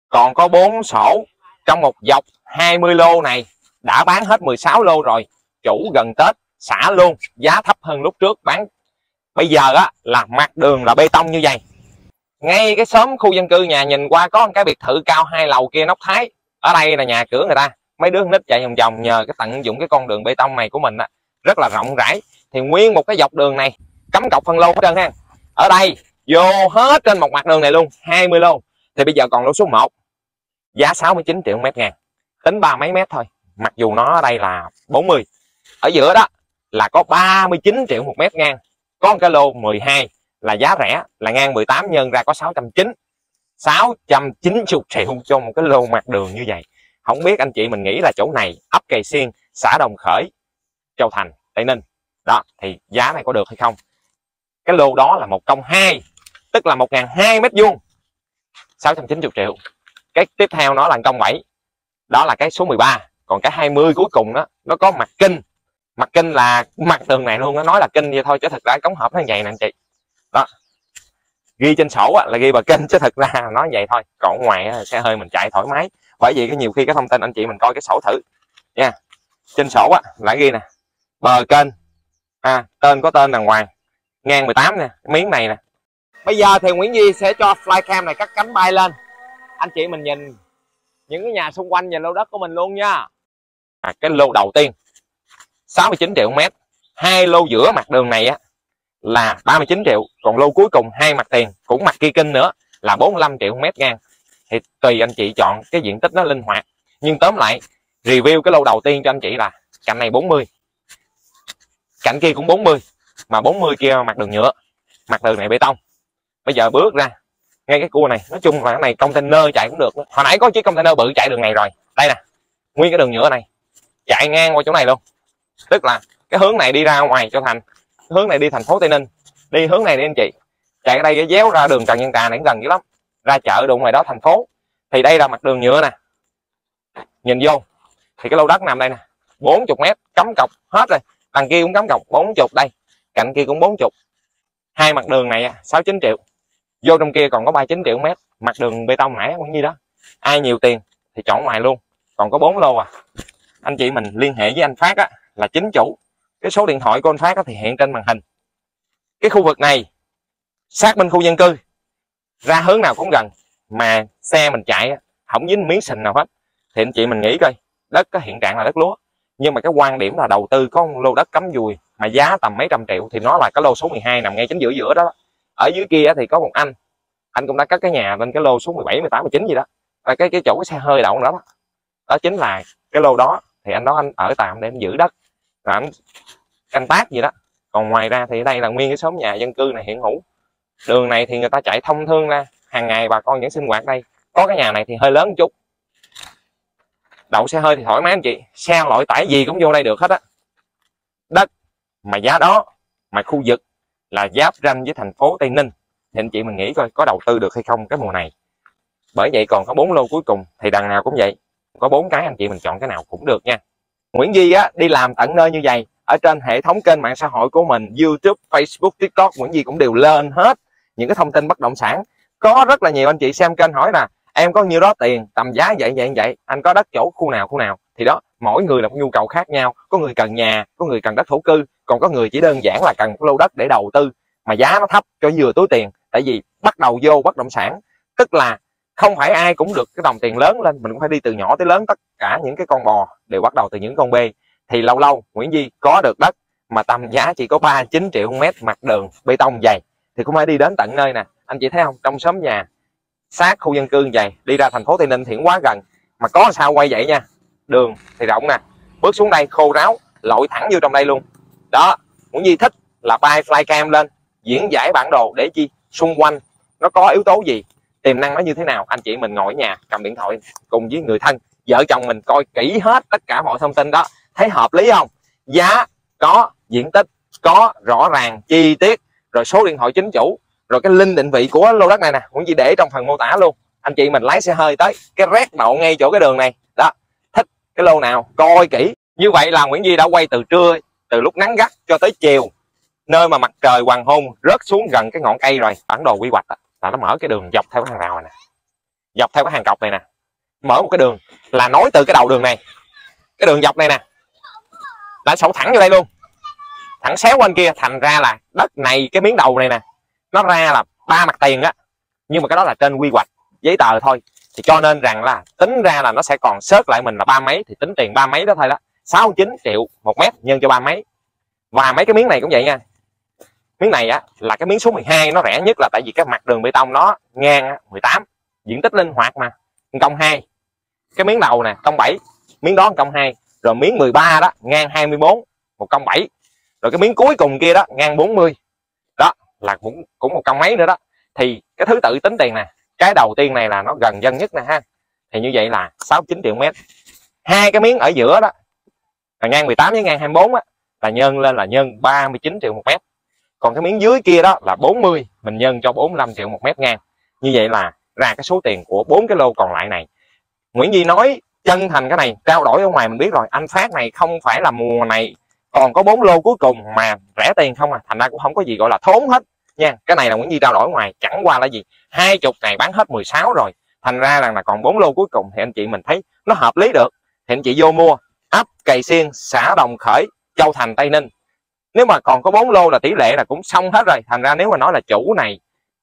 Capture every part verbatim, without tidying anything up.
còn có bốn sổ trong một dọc hai mươi lô này, đã bán hết mười sáu lô rồi. Chủ gần Tết xả luôn, giá thấp hơn lúc trước bán. Bây giờ á là mặt đường là bê tông như vậy. Ngay cái xóm khu dân cư nhà nhìn qua có một cái biệt thự cao hai lầu kia nóc Thái. Ở đây là nhà cửa người ta. Mấy đứa nít chạy vòng vòng nhờ cái tận dụng cái con đường bê tông này của mình á, rất là rộng rãi. Thì nguyên một cái dọc đường này cắm cọc phân lô hết trơn ha. Ở đây vô hết trên một mặt đường này luôn, hai mươi lô. Thì bây giờ còn lô số một, giá sáu mươi chín triệu mét ngàn, tính ba mấy mét thôi. Mặc dù nó ở đây là bốn mươi. Ở giữa đó là có ba mươi chín triệu một mét ngang. Có một cái lô mười hai là giá rẻ, là ngang mười tám nhân ra có sáu trăm chín mươi. sáu trăm chín mươi triệu cho một cái lô mặt đường như vậy. Không biết anh chị mình nghĩ là chỗ này ấp Cày Xiên, xã Đồng Khởi, Châu Thành, Tây Ninh. Đó, thì giá này có được hay không? Cái lô đó là một công hai, tức là một nghìn hai trăm mét vuông, sáu trăm chín mươi triệu. Cái tiếp theo nó là công bảy. Đó là cái số mười ba. Còn cái hai mươi cuối cùng đó, nó có mặt kinh. Mặt kinh là mặt tường này luôn, nó nói là kinh vậy thôi chứ thực ra cống hộp nó vậy nè anh chị. Đó. Ghi trên sổ là ghi bờ kinh chứ thực ra nó vậy thôi. Còn ngoài xe hơi mình chạy thoải mái. Bởi vì cái nhiều khi cái thông tin anh chị mình coi cái sổ thử nha. Trên sổ á là ghi nè, bờ kênh, à, tên có tên đàng hoàng, ngang mười tám nè, miếng này nè. Bây giờ thì Nguyễn Duy sẽ cho flycam này cắt cánh bay lên. Anh chị mình nhìn những cái nhà xung quanh, nhìn lô đất của mình luôn nha. À, cái lô đầu tiên sáu mươi chín triệu mét, hai lô giữa mặt đường này á là ba mươi chín triệu, còn lô cuối cùng hai mặt tiền cũng mặt kia kinh nữa là bốn mươi lăm triệu mét ngang. Thì tùy anh chị chọn, cái diện tích nó linh hoạt. Nhưng tóm lại review cái lô đầu tiên cho anh chị là cạnh này bốn mươi, cạnh kia cũng bốn mươi, mà bốn mươi kia mặt đường nhựa, mặt đường này bê tông. Bây giờ bước ra ngay cái cua này, nói chung là cái này container chạy cũng được. Hồi nãy có chiếc container bự chạy đường này rồi, đây nè, nguyên cái đường nhựa này chạy ngang qua chỗ này luôn. Tức là cái hướng này đi ra ngoài Châu Thành, hướng này đi thành phố Tây Ninh, đi hướng này đi anh chị, chạy ở đây cái déo ra đường Trần Nhân Trà này gần dữ lắm, ra chợ đụng ngoài đó thành phố. Thì đây là mặt đường nhựa nè, nhìn vô thì cái lô đất nằm đây nè, bốn mươi mét cắm cọc hết rồi, đằng kia cũng cắm cọc bốn mươi, đây cạnh kia cũng bốn mươi. Hai mặt đường này sáu mươi chín triệu, vô trong kia còn có ba mươi chín triệu mét, mặt đường bê tông nãy cũng như đó. Ai nhiều tiền thì chọn ngoài luôn, còn có bốn lô à. Anh chị mình liên hệ với anh Phát á, là chính chủ. Cái số điện thoại của anh Phát á, thì hiện trên màn hình. Cái khu vực này sát bên khu dân cư, ra hướng nào cũng gần, mà xe mình chạy không dính miếng sình nào hết. Thì anh chị mình nghĩ coi, đất có hiện trạng là đất lúa, nhưng mà cái quan điểm là đầu tư có một lô đất cắm dùi mà giá tầm mấy trăm triệu, thì nó là cái lô số mười hai nằm ngay chính giữa giữa đó. Ở dưới kia thì có một anh anh cũng đã cất cái nhà lên cái lô số mười bảy, mười tám, mười chín gì đó, và cái cái chỗ cái xe hơi đậu đó, đó đó chính là cái lô đó. Thì anh đó anh ở tạm để anh giữ đất rồi anh canh tác gì đó. Còn ngoài ra thì đây là nguyên cái xóm nhà dân cư này hiện hữu. Đường này thì người ta chạy thông thương ra, hàng ngày bà con vẫn sinh hoạt đây. Có cái nhà này thì hơi lớn một chút, đậu xe hơi thì thoải mái anh chị, xe loại tải gì cũng vô đây được hết á. Đất mà giá đó, mà khu vực là giáp ranh với thành phố Tây Ninh, thì anh chị mình nghĩ coi có đầu tư được hay không cái mùa này. Bởi vậy còn có bốn lô cuối cùng thì đằng nào cũng vậy, có bốn cái anh chị mình chọn cái nào cũng được nha. Nguyễn Duy á đi làm tận nơi như vậy, ở trên hệ thống kênh mạng xã hội của mình, YouTube, Facebook, TikTok, Nguyễn Duy cũng đều lên hết những cái thông tin bất động sản. Có rất là nhiều anh chị xem kênh hỏi là em có nhiêu đó tiền, tầm giá vậy vậy vậy, anh có đất chỗ khu nào khu nào. Thì đó, mỗi người là một nhu cầu khác nhau. Có người cần nhà, có người cần đất thổ cư, còn có người chỉ đơn giản là cần lô đất để đầu tư mà giá nó thấp cho vừa túi tiền. Tại vì bắt đầu vô bất động sản, tức là không phải ai cũng được cái đồng tiền lớn lên, mình cũng phải đi từ nhỏ tới lớn. Tất cả những cái con bò đều bắt đầu từ những con bê. Thì lâu lâu Nguyễn Duy có được đất mà tầm giá chỉ có ba mươi chín triệu mét, mặt đường bê tông dày, thì cũng phải đi đến tận nơi nè. Anh chị thấy không, trong xóm nhà sát khu dân cư dày, đi ra thành phố Tây Ninh thì cũng quá gần. Mà có sao quay vậy nha, đường thì rộng nè, bước xuống đây khô ráo, lội thẳng vô trong đây luôn. Đó, Nguyễn Duy thích là bay flycam lên diễn giải bản đồ để chi xung quanh nó có yếu tố gì, tiềm năng nó như thế nào. Anh chị mình ngồi ở nhà cầm điện thoại cùng với người thân, vợ chồng mình coi kỹ hết tất cả mọi thông tin đó, thấy hợp lý không, giá có, diện tích có, rõ ràng chi tiết, rồi số điện thoại chính chủ, rồi cái link định vị của lô đất này nè, Nguyễn Duy để trong phần mô tả luôn. Anh chị mình lái xe hơi tới cái rét đậu ngay chỗ cái đường này đó, thích cái lô nào coi kỹ. Như vậy là Nguyễn Duy đã quay từ trưa, từ lúc nắng gắt cho tới chiều, nơi mà mặt trời hoàng hôn rớt xuống gần cái ngọn cây rồi. Bản đồ quy hoạch là nó mở cái đường dọc theo cái hàng rào này nè, dọc theo cái hàng cọc này nè, mở một cái đường là nối từ cái đầu đường này, cái đường dọc này nè, đã sổ thẳng vô đây luôn, thẳng xéo bên kia. Thành ra là đất này, cái miếng đầu này nè, nó ra là ba mặt tiền á, nhưng mà cái đó là trên quy hoạch giấy tờ thôi, thì cho nên rằng là tính ra là nó sẽ còn xớt lại mình là ba mấy, thì tính tiền ba mấy đó thôi đó, sáu mươi chín triệu một mét nhân cho ba mấy. Và mấy cái miếng này cũng vậy nha, miếng này á là cái miếng số mười hai, nó rẻ nhất là tại vì cái mặt đường bê tông nó ngang mười tám, diện tích linh hoạt mà, công hai. Cái miếng đầu nè công bảy, miếng đó công hai, rồi miếng mười ba đó ngang hai mươi bốn, một công bảy, rồi cái miếng cuối cùng kia đó ngang bốn mươi, đó là cũng cũng một công mấy nữa đó. Thì cái thứ tự tính tiền nè, cái đầu tiên này là nó gần dân nhất nè ha, thì như vậy là sáu mươi chín triệu mét. Hai cái miếng ở giữa đó là ngang mười tám với ngang hai mươi bốn á, là nhân lên là nhân ba mươi chín triệu một mét. Còn cái miếng dưới kia đó là bốn mươi, mình nhân cho bốn mươi lăm triệu một mét ngang. Như vậy là ra cái số tiền của bốn cái lô còn lại này. Nguyễn Duy nói chân thành cái này, trao đổi ở ngoài mình biết rồi, anh Phát này không phải là mùa này còn có bốn lô cuối cùng mà rẻ tiền không à, thành ra cũng không có gì gọi là thốn hết nha. Cái này là Nguyễn Duy trao đổi ở ngoài, chẳng qua là gì, hai chục này bán hết mười sáu rồi, thành ra rằng là còn bốn lô cuối cùng, thì anh chị mình thấy nó hợp lý được thì anh chị vô mua. Ấp Cày Xiên, xã Đồng Khởi, Châu Thành, Tây Ninh, nếu mà còn có bốn lô là tỷ lệ là cũng xong hết rồi. Thành ra nếu mà nói là chủ này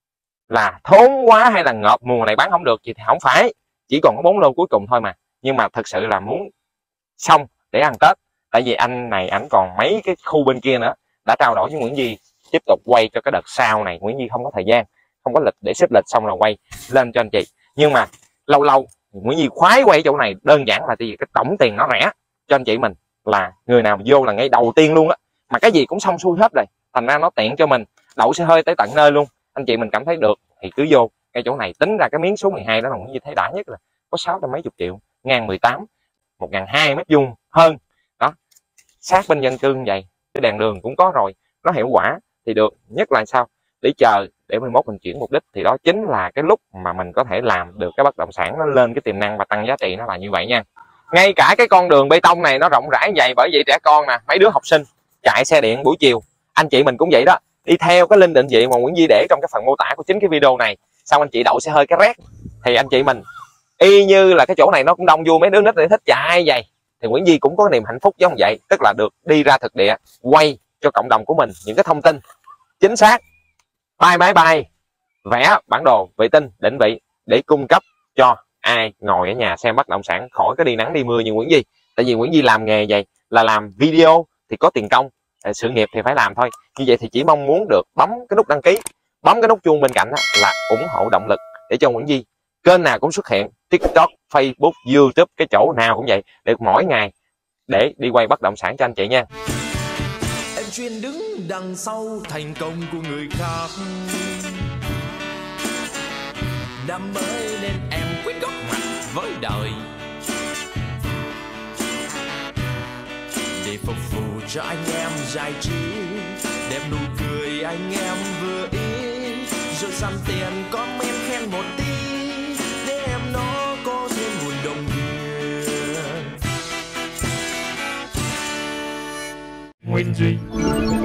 là thốn quá hay là ngợp mùa này bán không được thì không phải, chỉ còn có bốn lô cuối cùng thôi mà. Nhưng mà thật sự là muốn xong để ăn Tết, tại vì anh này ảnh còn mấy cái khu bên kia nữa, đã trao đổi với Nguyễn Duy tiếp tục quay cho cái đợt sau này. Nguyễn Duy không có thời gian, không có lịch để xếp lịch xong là quay lên cho anh chị, nhưng mà lâu lâu Nguyễn Duy khoái quay chỗ này đơn giản là vì cái tổng tiền nó rẻ cho anh chị mình, là người nào vô là ngay đầu tiên luôn á, mà cái gì cũng xong xuôi hết rồi, thành ra nó tiện cho mình đậu xe hơi tới tận nơi luôn. Anh chị mình cảm thấy được thì cứ vô cái chỗ này. Tính ra cái miếng số mười hai đó là Nguyễn Duy thấy đã nhất là có sáu trăm mấy chục triệu, ngang mười tám, một ngàn hai mét vuông hơn đó, sát bên dân cư như vậy, cái đèn đường cũng có rồi, nó hiệu quả thì được. Nhất là sao, để chờ để mai mốt mình chuyển mục đích, thì đó chính là cái lúc mà mình có thể làm được cái bất động sản nó lên cái tiềm năng và tăng giá trị, nó là như vậy nha. Ngay cả cái con đường bê tông này nó rộng rãi như vậy, bởi vậy trẻ con nè, mấy đứa học sinh chạy xe điện buổi chiều, anh chị mình cũng vậy đó, đi theo cái link định vị mà Nguyễn Duy để trong cái phần mô tả của chính cái video này, xong anh chị đậu xe hơi cái rét, thì anh chị mình y như là cái chỗ này nó cũng đông vui, mấy đứa nít để thích chạy vậy, thì Nguyễn Duy cũng có niềm hạnh phúc giống vậy, tức là được đi ra thực địa quay cho cộng đồng của mình những cái thông tin chính xác, bay máy bay, vẽ bản đồ vệ tinh định vị để cung cấp cho ai ngồi ở nhà xem bất động sản khỏi cái đi nắng đi mưa như Nguyễn Duy. Tại vì Nguyễn Duy làm nghề vậy là làm video thì có tiền công, sự nghiệp thì phải làm thôi. Như vậy thì chỉ mong muốn được bấm cái nút đăng ký, bấm cái nút chuông bên cạnh đó là ủng hộ động lực để cho Nguyễn Duy kênh nào cũng xuất hiện, TikTok, Facebook, YouTube, cái chỗ nào cũng vậy, để mỗi ngày để đi quay bất động sản cho anh chị nha. Em chuyên đứng đằng sau thành công của người khác, năm mới nên em quyết góp mặt với đời để phục vụ cho anh em giải trí, đẹp nụ cười anh em vừa ý, rồi sắm tiền comment khen một tí để em nó có thêm nguồn động viên. Nguyễn Duy